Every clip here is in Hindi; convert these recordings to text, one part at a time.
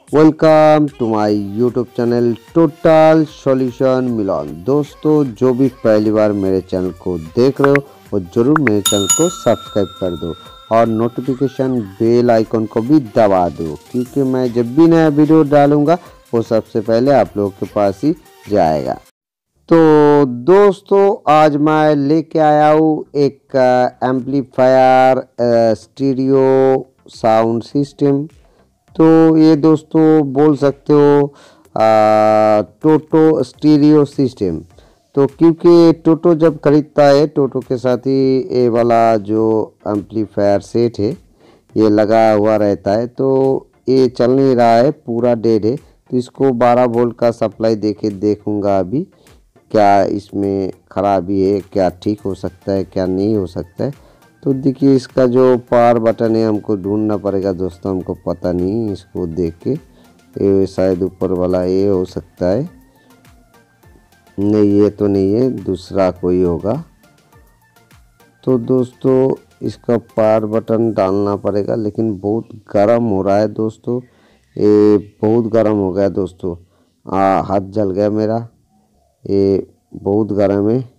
Welcome to my YouTube channel total solution Milan. दोस्तों, जो भी पहली बार मेरे चैनल को देख रहे हो वो जरूर मेरे चैनल को सब्सक्राइब कर दो और नोटिफिकेशन बेल आइकन को भी दबा दो, क्योंकि मैं जब भी नया वीडियो डालूंगा वो सबसे पहले आप लोगों के पास ही जाएगा। तो दोस्तों, आज मैं लेके आया हूँ एक एम्पलीफायर स्टीरियो साउंड सिस्टम। तो ये दोस्तों बोल सकते हो टोटो स्टीरियो सिस्टम। तो क्योंकि टोटो जब खरीदता है, टोटो के साथ ही ये वाला जो एम्पलीफायर सेट है ये लगा हुआ रहता है। तो ये चल नहीं रहा है, पूरा डेड है। तो इसको 12 वोल्ट का सप्लाई देके देखूंगा अभी क्या इसमें खराबी है, क्या ठीक हो सकता है, क्या नहीं हो सकता है। तो देखिए, इसका जो पावर बटन है हमको ढूंढना पड़ेगा दोस्तों, हमको पता नहीं। इसको देख के ये शायद ऊपर वाला ये हो सकता है, नहीं ये तो नहीं है, दूसरा कोई होगा। तो दोस्तों, इसका पावर बटन डालना पड़ेगा, लेकिन बहुत गर्म हो रहा है दोस्तों, ये बहुत गर्म हो गया दोस्तों। हाथ जल गया मेरा, ये बहुत गर्म है,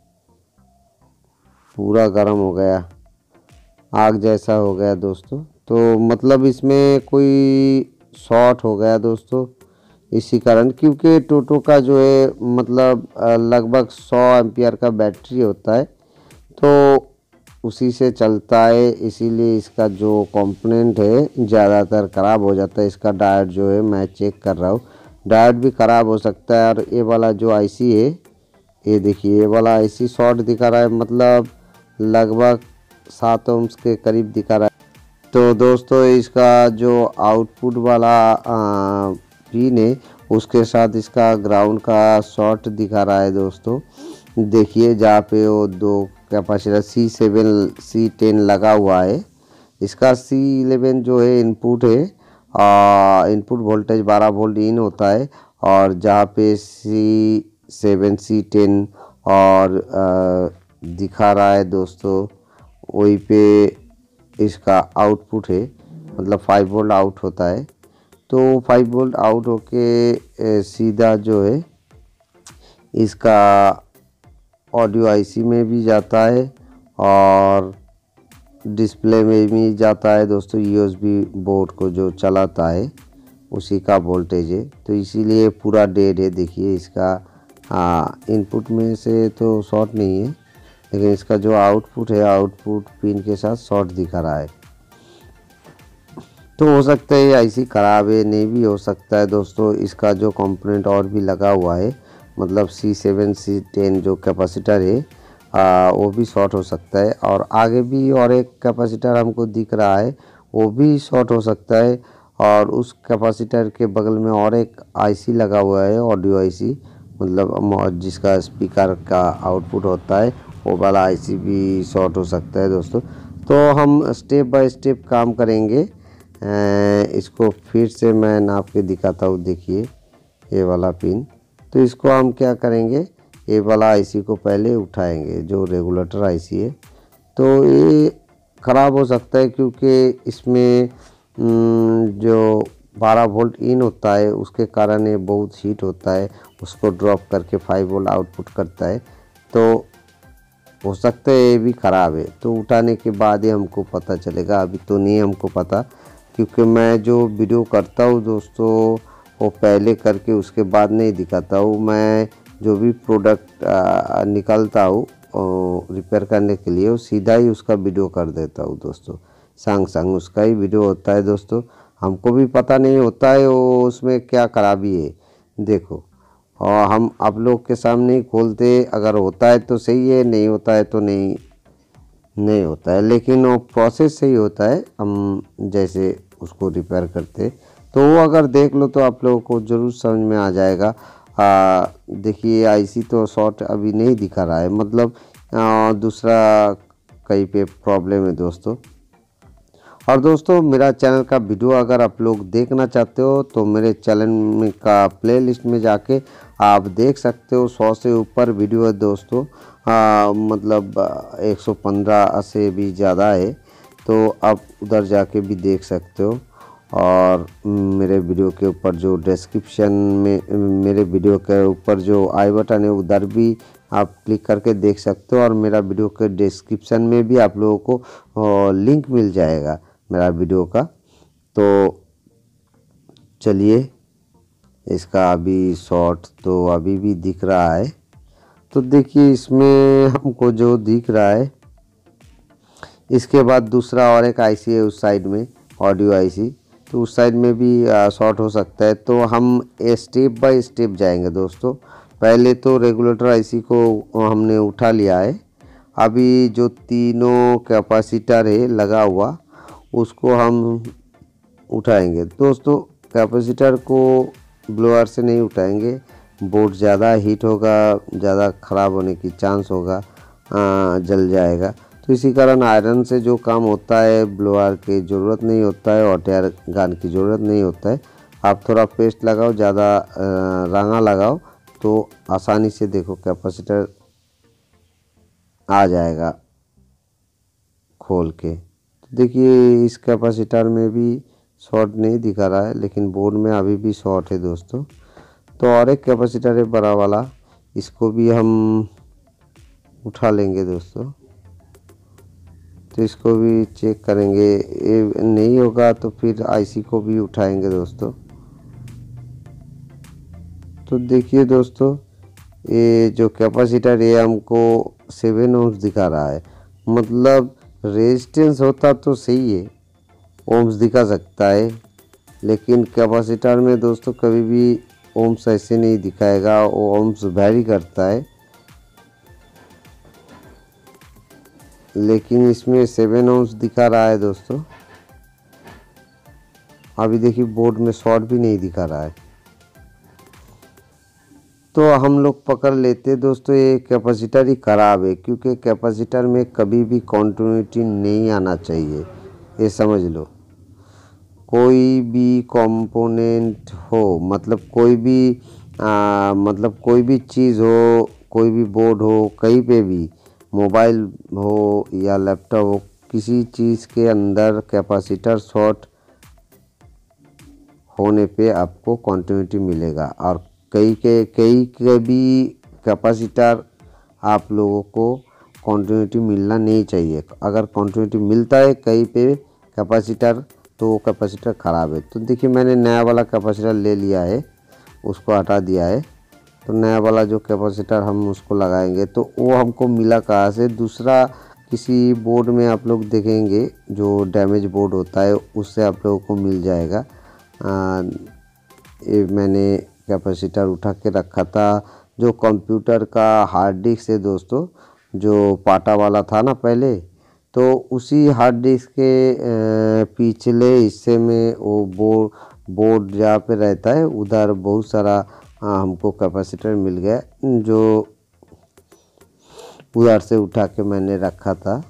पूरा गर्म हो गया, आग जैसा हो गया दोस्तों। तो मतलब इसमें कोई शॉर्ट हो गया दोस्तों, इसी कारण। क्योंकि टोटो का जो है मतलब लगभग 100 एम्पियर का बैटरी होता है, तो उसी से चलता है, इसीलिए इसका जो कंपोनेंट है ज़्यादातर ख़राब हो जाता है। इसका डायोड जो है मैं चेक कर रहा हूँ, डायोड भी ख़राब हो सकता है। और ये वाला जो आईसी है, ये देखिए, ये वाला आईसी शॉर्ट दिखा रहा है, मतलब लगभग 7 ohms के करीब दिखा रहा है। तो दोस्तों, इसका जो आउटपुट वाला पिन है उसके साथ इसका ग्राउंड का शॉर्ट दिखा रहा है दोस्तों। देखिए, जहाँ पे वो दो कैपेसिटर C7 C10 लगा हुआ है, इसका C11 जो है इनपुट है, इनपुट वोल्टेज 12 वोल्ट इन होता है। और जहाँ पे C7 C10 और दिखा रहा है दोस्तों, वहीं पे इसका आउटपुट है, मतलब 5 वोल्ट आउट होता है। तो 5 वोल्ट आउट होके सीधा जो है इसका ऑडियो आईसी में भी जाता है और डिस्प्ले में भी जाता है दोस्तों। यूएसबी बोर्ड को जो चलाता है उसी का वोल्टेज है, तो इसीलिए पूरा डेड है। देखिए, इसका इनपुट में से तो शॉर्ट नहीं है, लेकिन इसका जो आउटपुट है, आउटपुट पिन के साथ शॉर्ट दिखा रहा है। तो हो सकता है आईसी ख़राब है, नहीं भी हो सकता है दोस्तों। इसका जो कंपोनेंट और भी लगा हुआ है, मतलब C7 C10 जो कैपेसिटर है वो भी शॉर्ट हो सकता है। और आगे भी और एक कैपेसिटर हमको दिख रहा है, वो भी शॉर्ट हो सकता है। और उस कैपेसिटर के बगल में और एक आईसी लगा हुआ है, ऑडियो आईसी, मतलब जिसका स्पीकर का आउटपुट होता है, वो वाला आईसी भी शॉर्ट हो सकता है दोस्तों। तो हम स्टेप बाय स्टेप काम करेंगे। इसको फिर से मैं नाप के दिखाता हूँ। देखिए, ये वाला पिन, तो इसको हम क्या करेंगे, ये वाला आईसी को पहले उठाएंगे, जो रेगुलेटर आईसी है। तो ये ख़राब हो सकता है, क्योंकि इसमें जो 12 वोल्ट इन होता है उसके कारण ये बहुत हीट होता है, उसको ड्रॉप करके 5 वोल्ट आउटपुट करता है। तो हो सकता है ये भी ख़राब है। तो उठाने के बाद ही हमको पता चलेगा, अभी तो नहीं हमको पता, क्योंकि मैं जो वीडियो करता हूँ दोस्तों वो पहले करके उसके बाद नहीं दिखाता हूँ। मैं जो भी प्रोडक्ट निकालता हूँ रिपेयर करने के लिए, वो सीधा ही उसका वीडियो कर देता हूँ दोस्तों, संग संग उसका ही वीडियो होता है दोस्तों। हमको भी पता नहीं होता है वो उसमें क्या खराबी है, देखो। और हम आप लोग के सामने ही खोलते, अगर होता है तो सही है, नहीं होता है तो नहीं होता है, लेकिन वो प्रोसेस सही होता है। हम जैसे उसको रिपेयर करते, तो वो अगर देख लो तो आप लोगों को ज़रूर समझ में आ जाएगा। देखिए, आईसी तो शॉर्ट अभी नहीं दिखा रहा है, मतलब दूसरा कहीं पे प्रॉब्लम है दोस्तों। और दोस्तों, मेरा चैनल का वीडियो अगर आप लोग देखना चाहते हो तो मेरे चैनल में का प्लेलिस्ट में जाके आप देख सकते हो। 100 से ऊपर वीडियो है दोस्तों, मतलब 115 से भी ज़्यादा है, तो आप उधर जाके भी देख सकते हो। और मेरे वीडियो के ऊपर जो डिस्क्रिप्शन में, मेरे वीडियो के ऊपर जो आई बटन है उधर भी आप क्लिक करके देख सकते हो, और मेरा वीडियो के डिस्क्रिप्शन में भी आप लोगों को लिंक मिल जाएगा मेरा वीडियो का। तो चलिए, इसका अभी शॉट तो अभी भी दिख रहा है। तो देखिए, इसमें हमको जो दिख रहा है, इसके बाद दूसरा और एक आईसी है उस साइड में, ऑडियो आईसी, तो उस साइड में भी शॉर्ट हो सकता है। तो हम स्टेप बाय स्टेप जाएंगे दोस्तों। पहले तो रेगुलेटर आईसी को हमने उठा लिया है। अभी जो तीनों कैपेसिटर है लगा हुआ, उसको हम उठाएंगे दोस्तों। कैपेसिटर को ब्लोअर से नहीं उठाएंगे, बोर्ड ज़्यादा हीट होगा, ज़्यादा ख़राब होने की चांस होगा, जल जाएगा। तो इसी कारण आयरन से जो काम होता है, ब्लोअर की ज़रूरत नहीं होता है, हॉट एयर गन की ज़रूरत नहीं होता है। आप थोड़ा पेस्ट लगाओ, ज़्यादा रंगा लगाओ, तो आसानी से देखो कैपेसिटर आ जाएगा खोल के। तो देखिए, इस कैपेसिटर में भी शॉर्ट नहीं दिखा रहा है, लेकिन बोर्ड में अभी भी शॉर्ट है दोस्तों। तो और एक कैपेसिटर है बड़ा वाला, इसको भी हम उठा लेंगे दोस्तों। तो इसको भी चेक करेंगे, ये नहीं होगा तो फिर आईसी को भी उठाएंगे दोस्तों। तो देखिए दोस्तों, ये जो कैपेसिटर ये हमको 7 ओम्स दिखा रहा है। मतलब रेजिस्टेंस होता तो सही है, ओम्स दिखा सकता है, लेकिन कैपेसिटर में दोस्तों कभी भी ओम्स ऐसे नहीं दिखाएगा, वो ओम्स वैरी करता है। लेकिन इसमें 7 ओम्स दिखा रहा है दोस्तों। अभी देखिए, बोर्ड में शॉर्ट भी नहीं दिखा रहा है। तो हम लोग पकड़ लेते दोस्तों, ये कैपेसिटर ही ख़राब है, क्योंकि कैपेसिटर में कभी भी कॉन्टिन्यूटी नहीं आना चाहिए, ये समझ लो। कोई भी कंपोनेंट हो, मतलब कोई भी चीज़ हो, कोई भी बोर्ड हो, कहीं पे भी, मोबाइल हो या लैपटॉप हो, किसी चीज़ के अंदर कैपेसिटर शॉर्ट होने पे आपको कॉन्टिन्यूटी मिलेगा। और कई के भी कैपेसिटर आप लोगों को कॉन्टिन्यूटी मिलना नहीं चाहिए। अगर कॉन्टिन्यूटी मिलता है कहीं पे कैपेसिटर, तो वो कैपेसिटर ख़राब है। तो देखिए, मैंने नया वाला कैपेसिटर ले लिया है, उसको हटा दिया है। तो नया वाला जो कैपेसिटर हम उसको लगाएंगे, तो वो हमको मिला कहाँ से, दूसरा किसी बोर्ड में आप लोग देखेंगे, जो डैमेज बोर्ड होता है उससे आप लोगों को मिल जाएगा। ये मैंने कैपेसिटर उठा के रखा था, जो कंप्यूटर का हार्ड डिस्क है दोस्तों, जो पाटा वाला था ना पहले, तो उसी हार्ड डिस्क के पिछले हिस्से में वो बोर्ड जहाँ पे रहता है, उधर बहुत सारा हमको कैपेसिटर मिल गया, जो उधर से उठा के मैंने रखा था,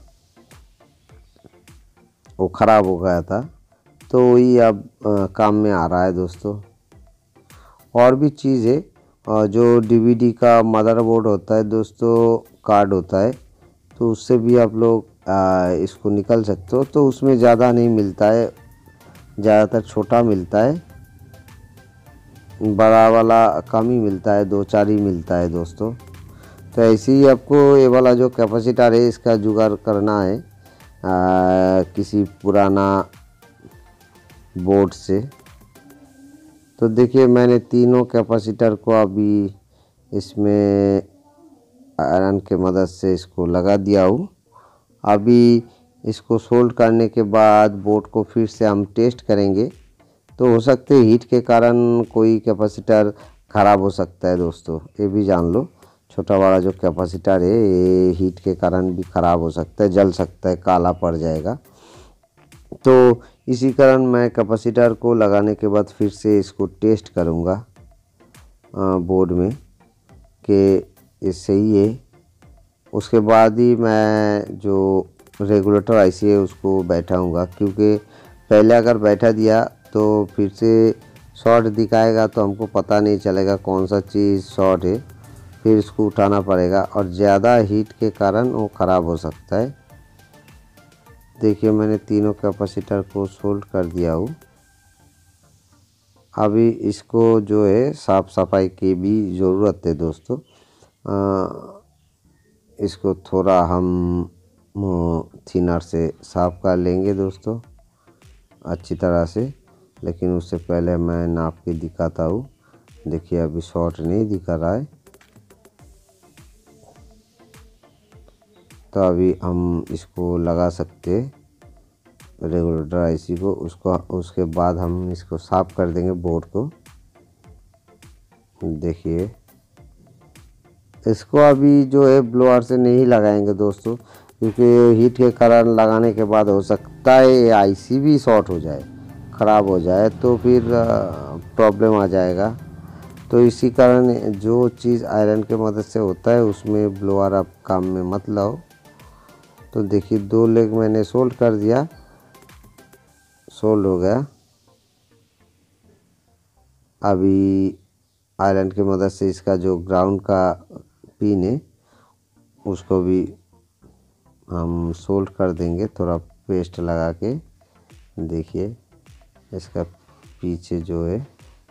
वो ख़राब हो गया था। तो वही अब काम में आ रहा है दोस्तों। और भी चीज़ है, जो डीवीडी का मदरबोर्ड होता है दोस्तों, कार्ड होता है, तो उससे भी आप लोग इसको निकल सकते हो। तो उसमें ज़्यादा नहीं मिलता है, ज़्यादातर छोटा मिलता है, बड़ा वाला कम ही मिलता है, 2-4 ही मिलता है दोस्तों। तो ऐसे ही आपको ये वाला जो कैपेसिटर है, इसका जुगाड़ करना है किसी पुराना बोर्ड से। तो देखिए, मैंने तीनों कैपेसिटर को अभी इसमें आयरन के मदद से इसको लगा दिया हूँ। अभी इसको सोल्ड करने के बाद बोर्ड को फिर से हम टेस्ट करेंगे। तो हो सकते हीट के कारण कोई कैपेसिटर ख़राब हो सकता है दोस्तों, ये भी जान लो। छोटा वाला जो कैपेसिटर है, ये हीट के कारण भी ख़राब हो सकता है, जल सकता है, काला पड़ जाएगा। तो इसी कारण मैं कैपेसिटर को लगाने के बाद फिर से इसको टेस्ट करूँगा बोर्ड में कि ये सही है। उसके बाद ही मैं जो रेगुलेटर आईसी है उसको बैठाऊँगा, क्योंकि पहले अगर बैठा दिया तो फिर से शॉर्ट दिखाएगा, तो हमको पता नहीं चलेगा कौन सा चीज़ शॉर्ट है, फिर इसको उठाना पड़ेगा, और ज़्यादा हीट के कारण वो ख़राब हो सकता है। देखिए, मैंने तीनों कैपेसिटर को सोल्ड कर दिया हूँ। अभी इसको जो है साफ़ सफाई की भी ज़रूरत है दोस्तों। इसको थोड़ा हम थिनर से साफ़ कर लेंगे दोस्तों अच्छी तरह से। लेकिन उससे पहले मैं नाप के दिखाता हूँ। देखिए अभी शॉर्ट नहीं दिखा रहा है, तो अभी हम इसको लगा सकते रेगुलेटर आईसी को। उसके बाद हम इसको साफ़ कर देंगे बोर्ड को। देखिए इसको अभी जो है ब्लोअर से नहीं लगाएंगे दोस्तों, क्योंकि हीट के कारण लगाने के बाद हो सकता है आईसी भी शॉर्ट हो जाए, ख़राब हो जाए, तो फिर प्रॉब्लम आ जाएगा। तो इसी कारण जो चीज़ आयरन के मदद से होता है उसमें ब्लोअर आप काम में मत लाओ। तो देखिए 2 लेग मैंने सोल्ड कर दिया, सोल्ड हो गया। अभी आयरन की मदद से इसका जो ग्राउंड का पिन है उसको भी हम सोल्ड कर देंगे थोड़ा पेस्ट लगा के। देखिए इसका पीछे जो है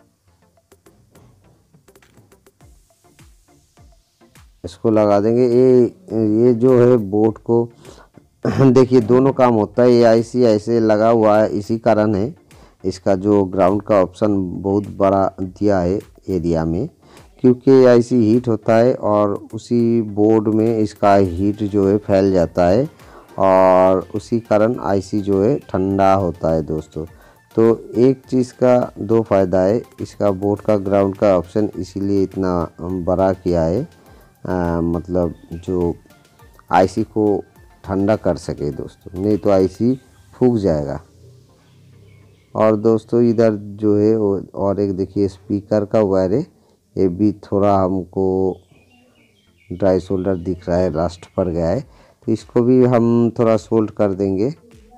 इसको लगा देंगे। ये जो है बोर्ड को देखिए दोनों काम होता है। ये आईसी ऐसे लगा हुआ है, इसी कारण है इसका जो ग्राउंड का ऑप्शन बहुत बड़ा दिया है एरिया में, क्योंकि आईसी हीट होता है और उसी बोर्ड में इसका हीट जो है फैल जाता है और उसी कारण आईसी जो है ठंडा होता है दोस्तों। तो एक चीज़ का 2 फ़ायदा है, इसका बोर्ड का ग्राउंड का ऑप्शन इसीलिए इतना बड़ा किया है, मतलब जो आईसी को ठंडा कर सके दोस्तों, नहीं तो आईसी फूक जाएगा। और दोस्तों इधर जो है और एक देखिए स्पीकर का वायर है, ये भी थोड़ा हमको ड्राई सोल्डर दिख रहा है, रस्ट पड़ गया है, तो इसको भी हम थोड़ा सोल्ड कर देंगे।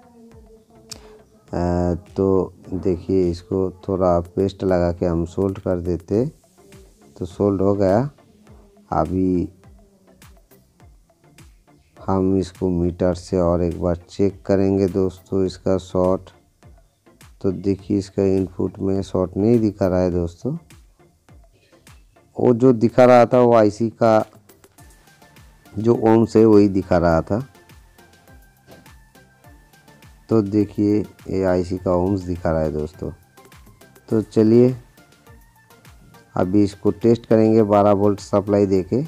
तो देखिए इसको थोड़ा पेस्ट लगा के हम सोल्ड कर देते, तो सोल्ड हो गया। अभी हम इसको मीटर से और एक बार चेक करेंगे दोस्तों इसका शॉर्ट। तो देखिए इसका इनपुट में शॉर्ट नहीं दिखा रहा है दोस्तों, वो जो दिखा रहा था वो आईसी का जो ओम्स है वही दिखा रहा था। तो देखिए ये आईसी का ओम्स दिखा रहा है दोस्तों। तो चलिए अभी इसको टेस्ट करेंगे 12 वोल्ट सप्लाई देके।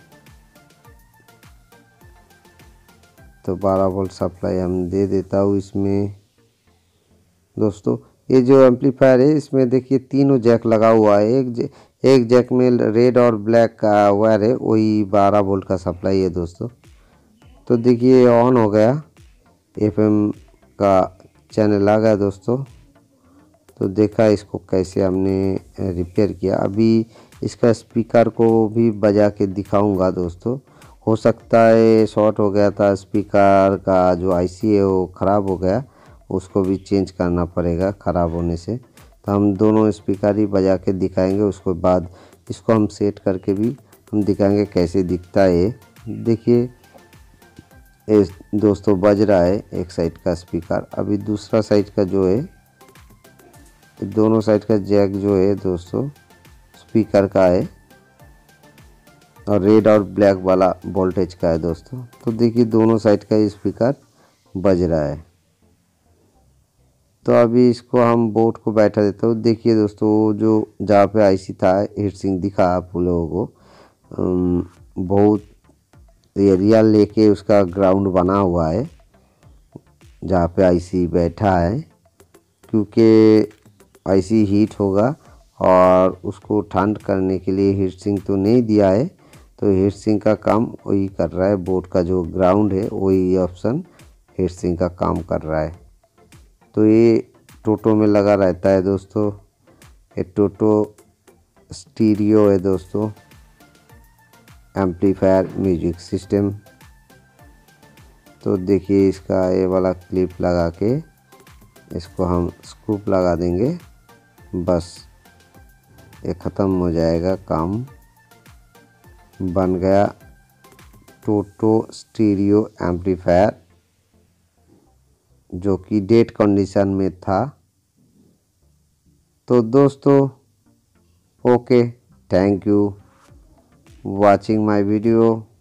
तो 12 वोल्ट सप्लाई हम दे देता हूँ इसमें दोस्तों। ये जो एम्पलीफायर है इसमें देखिए तीनों जैक लगा हुआ है। एक जैक में रेड और ब्लैक का वायर है, वही 12 वोल्ट का सप्लाई है दोस्तों। तो देखिए ऑन हो गया, एफएम का चैनल आ गया दोस्तों। तो देखा इसको कैसे हमने रिपेयर किया। अभी इसका स्पीकर को भी बजा के दिखाऊंगा दोस्तों। हो सकता है शॉर्ट हो गया था, स्पीकर का जो आईसी है वो ख़राब हो गया, उसको भी चेंज करना पड़ेगा ख़राब होने से। तो हम दोनों स्पीकर ही बजा के दिखाएंगे, उसके बाद इसको हम सेट करके भी हम दिखाएंगे कैसे दिखता है। देखिए दोस्तों बज रहा है एक साइड का स्पीकर, अभी दूसरा साइड का जो है, दोनों साइड का जैक जो है दोस्तों स्पीकर का है और रेड और ब्लैक वाला वोल्टेज का है दोस्तों। तो देखिए दोनों साइड का स्पीकर बज रहा है। तो अभी इसको हम बोर्ड को बैठा देता हूँ। देखिए दोस्तों जो जहाँ पे आईसी था हीट सिंक दिखा आप लोगों को, बहुत एरिया लेके उसका ग्राउंड बना हुआ है जहाँ पे आईसी बैठा है, क्योंकि आईसी हीट होगा और उसको ठंड करने के लिए हीट सिंक तो नहीं दिया है। तो हीट सिंक का काम वही कर रहा है, बोर्ड का जो ग्राउंड है वही ऑप्शन हीट सिंक का काम कर रहा है। तो ये टोटो में लगा रहता है दोस्तों, ये टोटो स्टीरियो है दोस्तों, एम्पलीफायर म्यूजिक सिस्टम। तो देखिए इसका ये वाला क्लिप लगा के इसको हम स्क्रूप लगा देंगे, बस ये ख़त्म हो जाएगा काम। बन गया टोटो स्टीरियो एम्पलीफायर, जो कि डेड कंडीशन में था। तो दोस्तों okay, thank you watching my video.